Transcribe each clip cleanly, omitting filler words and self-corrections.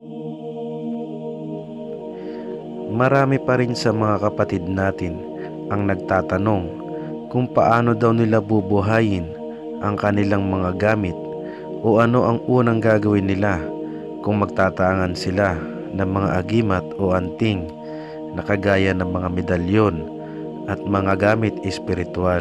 Marami pa rin sa mga kapatid natin ang nagtatanong kung paano daw nila bubuhayin ang kanilang mga gamit o ano ang unang gagawin nila kung magtataangan sila ng mga agimat o anting na kagaya ng mga medalyon at mga gamit espiritual.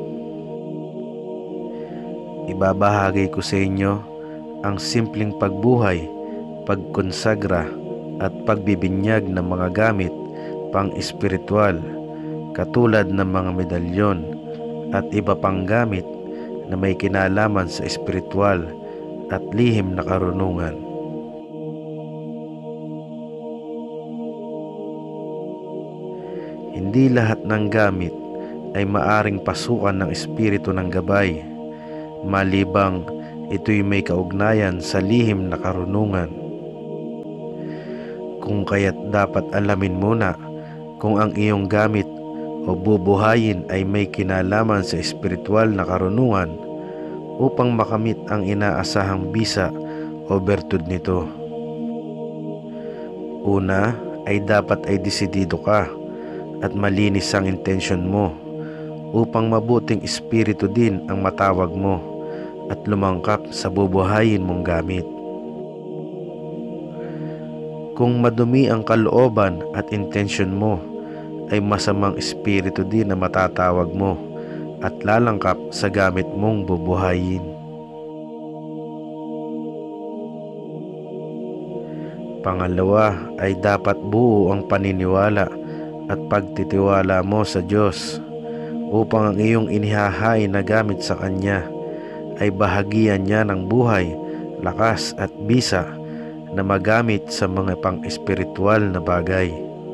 Ibabahagi ko sa inyo ang simpleng pagbuhay, pagkonsagra at pagbibinyag ng mga gamit pang-espiritual katulad ng mga medalyon at iba pang gamit na may kinalaman sa espiritual at lihim na karunungan. Hindi lahat ng gamit ay maaring pasukan ng espiritu ng gabay, malibang ito'y may kaugnayan sa lihim na karunungan. Kung kaya't dapat alamin muna kung ang iyong gamit o bubuhayin ay may kinalaman sa espiritual na karunungan upang makamit ang inaasahang bisa o bertud nito. Una ay dapat ay desidido ka at malinis ang intensyon mo upang mabuting espiritu din ang matawag mo at lumangkap sa bubuhayin mong gamit. Kung madumi ang kalooban at intensyon mo, ay masamang espiritu din na matatawag mo at lalangkap sa gamit mong bubuhayin. Pangalawa ay dapat buo ang paniniwala at pagtitiwala mo sa Diyos upang ang iyong inihahain na gamit sa Kanya ay bahagian niya ng buhay, lakas at bisa na magamit sa mga pang-espiritual na bagay.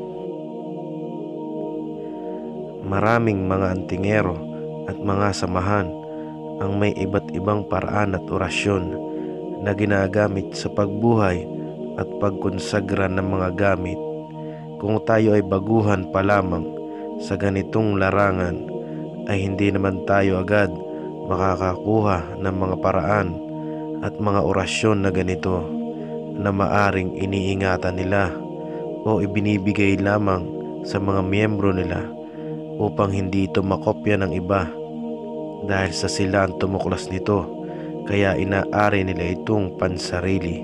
Maraming mga antingero at mga samahan ang may iba't ibang paraan at orasyon na ginagamit sa pagbuhay at pagkonsagra ng mga gamit. Kung tayo ay baguhan pa lamang sa ganitong larangan, ay hindi naman tayo agad makakakuha ng mga paraan at mga orasyon na ganito na maaring iniingatan nila o ibinibigay lamang sa mga miyembro nila upang hindi ito makopya ng iba dahil sa sila ang tumuklas nito, kaya inaari nila itong pansarili.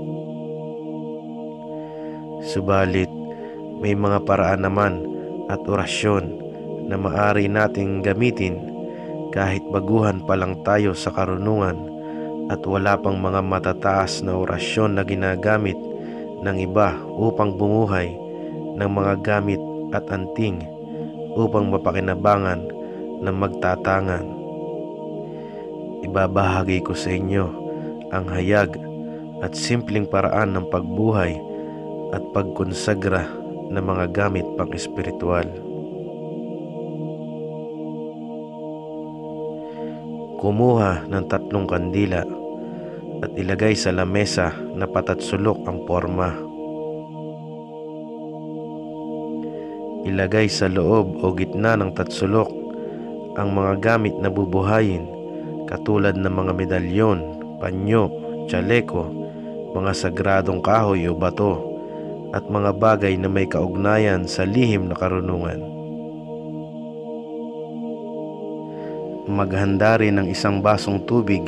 Subalit, may mga paraan naman at orasyon na maaari nating gamitin kahit baguhan pa lang tayo sa karunungan at wala pang mga matataas na orasyon na ginagamit ng iba upang bumuhay ng mga gamit at anting upang mapakinabangan ng magtatangan. Ibabahagi ko sa inyo ang hayag at simpleng paraan ng pagbuhay at pagkonsagra ng mga gamit pang-espiritual. Kumuha ng 3 kandila at ilagay sa lamesa na patatsulok ang porma. Ilagay sa loob o gitna ng tatsulok ang mga gamit na bubuhayin katulad ng mga medalyon, panyo, tsaleko, mga sagradong kahoy o bato at mga bagay na may kaugnayan sa lihim na karunungan. Maghanda rin ng 1 basong tubig.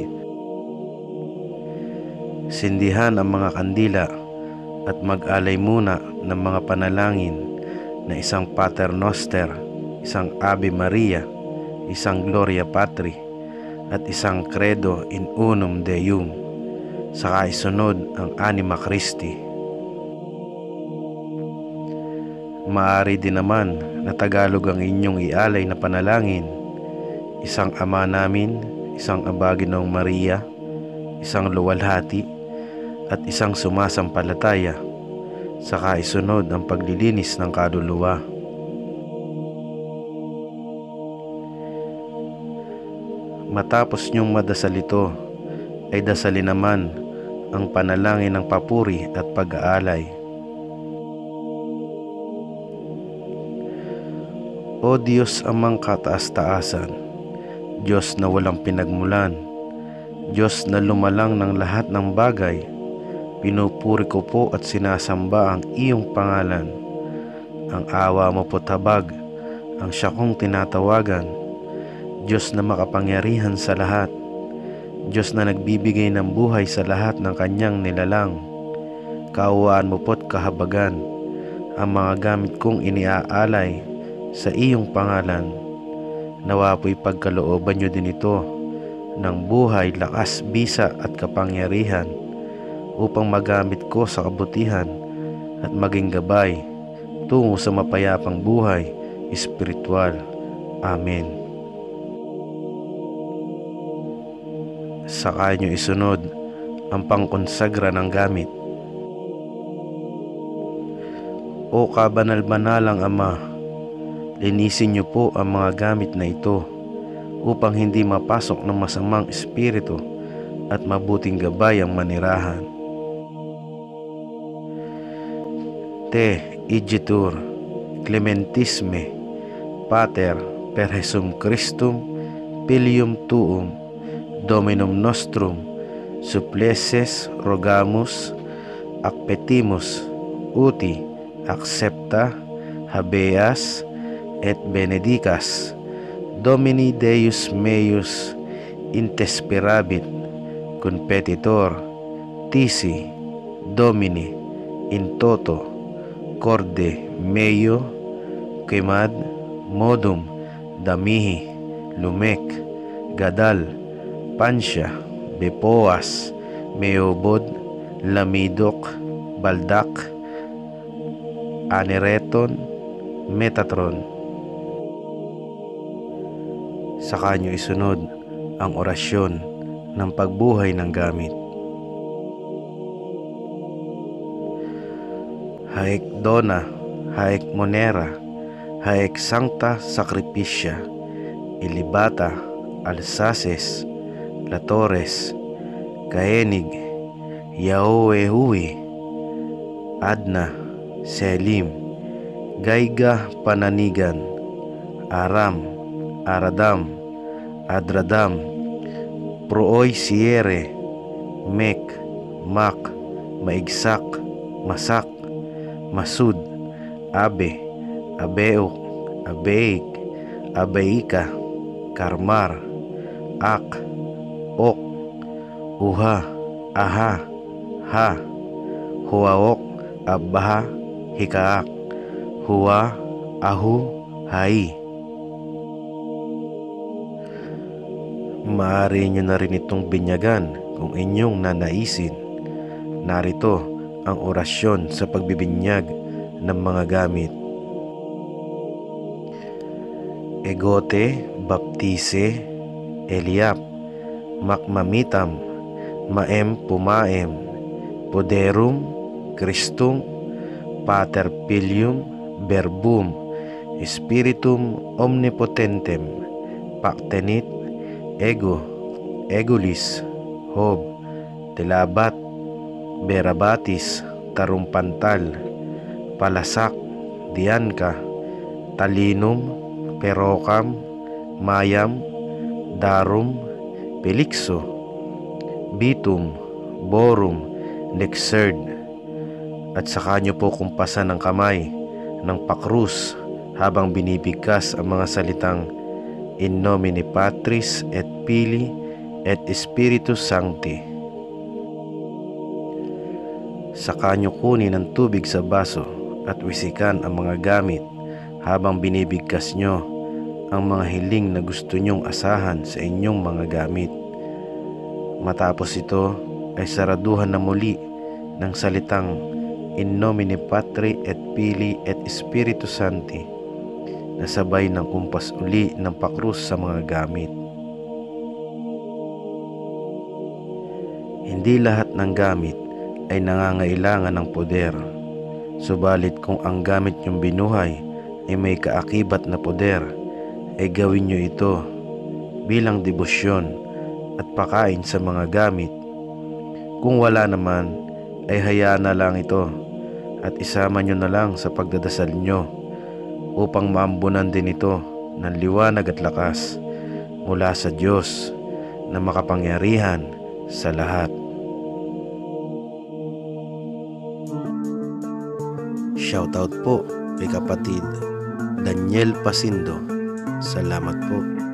Sindihan ang mga kandila at mag-alay muna ng mga panalangin na 1 Pater Noster, 1 Ave Maria, 1 Gloria Patri at 1 Credo in Unum Deum, saka isunod ang Anima Christi. Maaari din naman na Tagalog ang inyong ialay na panalangin: 1 Ama Namin, 1 Aba Ginoong Maria, 1 Luwalhati at 1 Sumasampalataya, saka isunod ang paglilinis ng kaluluwa. Matapos niyong madasal ito, ay dasalin naman ang panalangin ng papuri at pag-aalay. O Diyos amang kataas-taasan, Diyos na walang pinagmulan, Diyos na lumalang ng lahat ng bagay, Pinupuri ko po at sinasamba ang iyong pangalan. Ang awa mo po tabag, ang siya kong tinatawagan. Diyos na makapangyarihan sa lahat, Diyos na nagbibigay ng buhay sa lahat ng kanyang nilalang. Kaawaan mo po't kahabagan ang mga gamit kong iniaalay sa iyong pangalan. Nawa po'y pagkalooban niyo din ito ng buhay, lakas, bisa at kapangyarihan upang magamit ko sa kabutihan at maging gabay tungo sa mapayapang buhay espiritual. Amen. Saka niyo isunod ang pangkonsagra ng gamit. O kabanal-banalang Ama, linisin niyo po ang mga gamit na ito upang hindi mapasok ng masamang espiritu at mabuting gabay ang manirahan. Te igitur clementisme Pater per Jesum Christum Filium Tuum Dominum Nostrum supplices rogamus ac petimus uti accepta habeas et benedicas Domini Deus meus intesperabit competitor tisi Domini in toto corde meo quemad modum damihi lumek gadal pansya bepoas meobod lamidok baldak anereton metatron. Saka nyo isunod ang orasyon ng pagbuhay ng gamit. Haec dona, haec monera, haec sancta sacrificia, ilibata, alsaces, latores, kaenig, yaoehui, adna, selim, gaiga pananigan, aram, aradam, adradam, prooi siere, mek, mak, maigsak, masak, masud, abe, abeok, abeik, abeika, karmar, ak, ok, uha, aha, ha, huaok, abaha, hikaak, huwa, ahu, hai. Maaari nyo na rin itong binyagan kung inyong nanaisin. Narito ang orasyon sa pagbibinyag ng mga gamit. Egote, baptise, eliap, makmamitam, maem pumaem, poderum, Christum, Pater Filium, Verbum, Spiritum omnipotentem, pactenit, ego, egolis, hob, telabat, berabatis, tarumpantal, palasak, dianka, talinum, perokam, mayam, darum, pelikso, bitum, borum, nexerd. At saka nyo po kumpasan ng kamay ng pakrus habang binibigkas ang mga salitang In nomine Patris et Filii et Spiritus Sancti. Saka nyo kunin ang tubig sa baso at wisikan ang mga gamit habang binibigkas nyo ang mga hiling na gusto nyong asahan sa inyong mga gamit. Matapos ito ay saraduhan na muli ng salitang In nomine Patri et Filii et Spiritus Sancti na sabay ng kumpas uli ng pakrus sa mga gamit. Hindi lahat ng gamit ay nangangailangan ng poder. Subalit kung ang gamit niyong binuhay ay may kaakibat na poder, ay gawin niyo ito bilang debosyon at pakain sa mga gamit. Kung wala naman, ay hayaan na lang ito at isama niyo na lang sa pagdadasal niyo upang maambunan din ito ng liwanag at lakas mula sa Diyos na makapangyarihan sa lahat. Shoutout po kay kapatid Daniel Pasindo. Salamat po.